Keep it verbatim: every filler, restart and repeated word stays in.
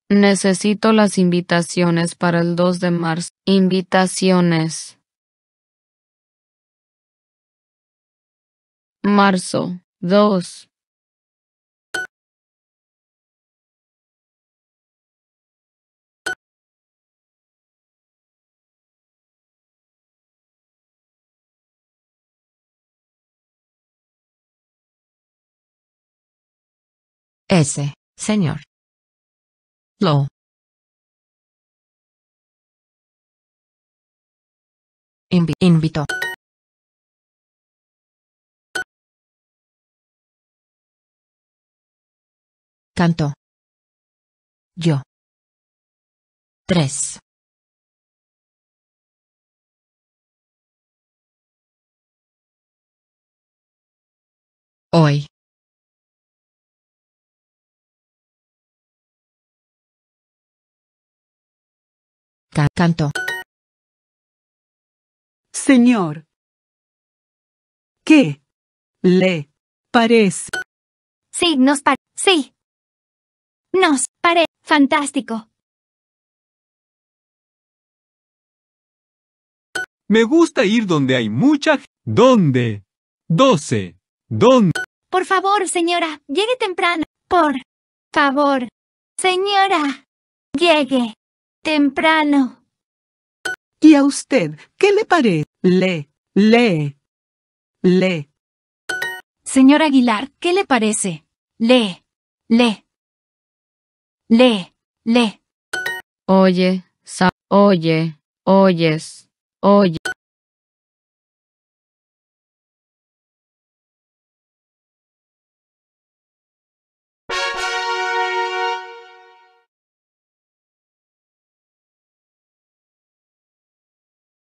Necesito las invitaciones para el dos de marzo. Invitaciones. Marzo. dos. S, señor. Lo. Invi- invito. Canto. Yo. Tres. Hoy. Ca- canto. Señor. ¿Qué le parece? Sí, nos parece. Sí. Nos parece fantástico. Me gusta ir donde hay mucha gente. ¿Dónde? doce. ¿Dónde? Por favor, señora, llegue temprano. Por favor, señora, llegue temprano. ¿Y a usted qué le parece? Le, le, le. Señor Aguilar, ¿qué le parece? Le, le, le, le. Oye, sa- oye, oyes, oye.